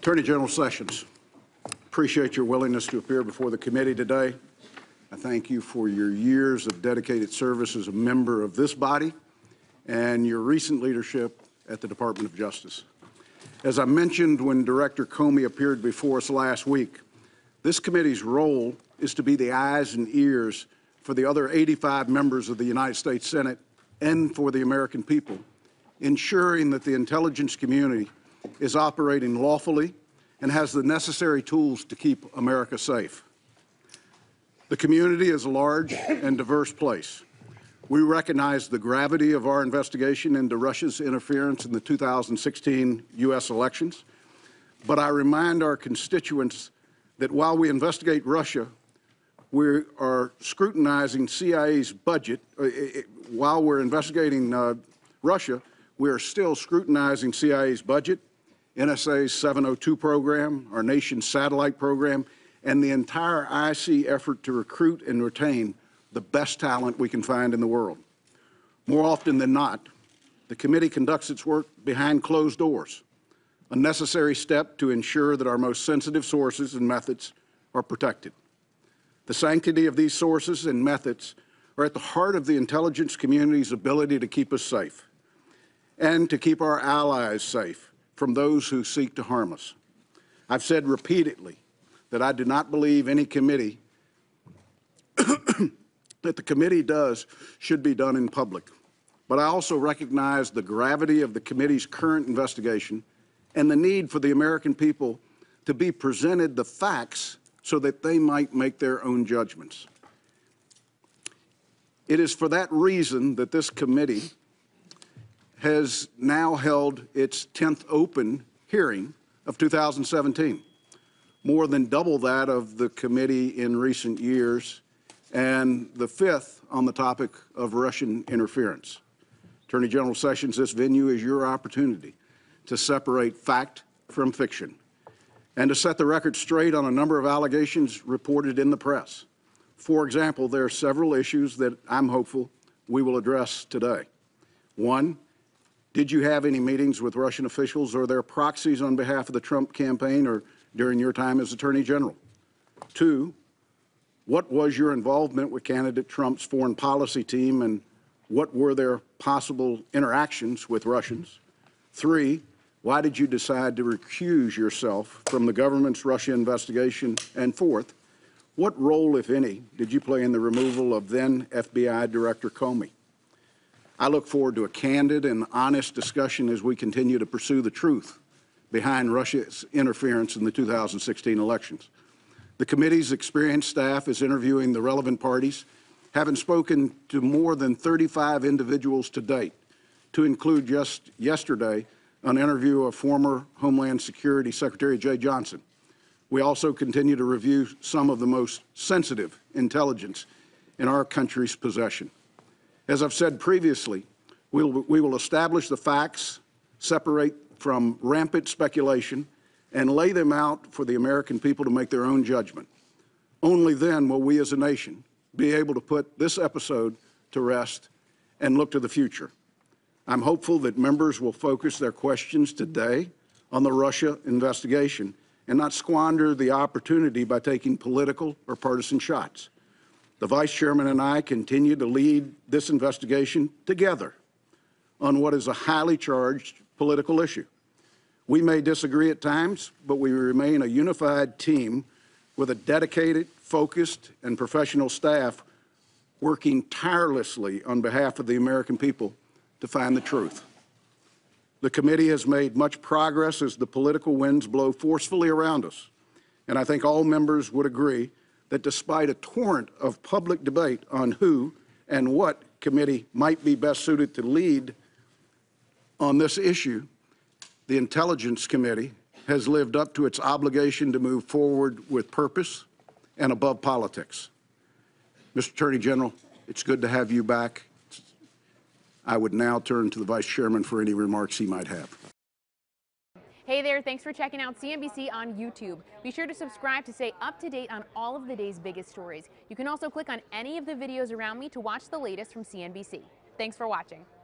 Attorney General Sessions, appreciate your willingness to appear before the committee today. I thank you for your years of dedicated service as a member of this body and your recent leadership at the Department of Justice. As I mentioned when Director Comey appeared before us last week, this committee's role is to be the eyes and ears for the other 85 members of the United States Senate and for the American people, ensuring that the intelligence community is operating lawfully and has the necessary tools to keep America safe. The community is a large and diverse place. We recognize the gravity of our investigation into Russia's interference in the 2016 U.S. elections, but I remind our constituents that while we investigate Russia, we are scrutinizing CIA's budget. While we're investigating Russia, we are still scrutinizing CIA's budget, NSA's 702 program, our nation's satellite program, and the entire IC effort to recruit and retain the best talent we can find in the world. More often than not, the committee conducts its work behind closed doors, a necessary step to ensure that our most sensitive sources and methods are protected. The sanctity of these sources and methods are at the heart of the intelligence community's ability to keep us safe and to keep our allies safe from those who seek to harm us. I've said repeatedly that I do not believe any committee that the committee does should be done in public. But I also recognize the gravity of the committee's current investigation and the need for the American people to be presented the facts so that they might make their own judgments. It is for that reason that this committee has now held its 10th open hearing of 2017, more than double that of the committee in recent years, and the 5th on the topic of Russian interference. Attorney General Sessions, this venue is your opportunity to separate fact from fiction and to set the record straight on a number of allegations reported in the press. For example, there are several issues that I'm hopeful we will address today. One, did you have any meetings with Russian officials or their proxies on behalf of the Trump campaign or during your time as Attorney General? Two, what was your involvement with candidate Trump's foreign policy team and what were their possible interactions with Russians? Three, why did you decide to recuse yourself from the government's Russia investigation? And fourth, what role, if any, did you play in the removal of then FBI Director Comey? I look forward to a candid and honest discussion as we continue to pursue the truth behind Russia's interference in the 2016 elections. The committee's experienced staff is interviewing the relevant parties, having spoken to more than 35 individuals to date, to include just yesterday an interview of former Homeland Security Secretary Jeh Johnson. We also continue to review some of the most sensitive intelligence in our country's possession. As I've said previously, we will establish the facts, separate from rampant speculation, and lay them out for the American people to make their own judgment. Only then will we as a nation be able to put this episode to rest and look to the future. I'm hopeful that members will focus their questions today on the Russia investigation and not squander the opportunity by taking political or partisan shots. The Vice Chairman and I continue to lead this investigation together on what is a highly charged political issue. We may disagree at times, but we remain a unified team with a dedicated, focused, and professional staff working tirelessly on behalf of the American people to find the truth. The committee has made much progress as the political winds blow forcefully around us, and I think all members would agree that despite a torrent of public debate on who and what committee might be best suited to lead on this issue, the Intelligence Committee has lived up to its obligation to move forward with purpose and above politics. Mr. Attorney General, it's good to have you back. I would now turn to the Vice Chairman for any remarks he might have. Hey there, thanks for checking out CNBC on YouTube. Be sure to subscribe to stay up to date on all of the day's biggest stories. You can also click on any of the videos around me to watch the latest from CNBC. Thanks for watching.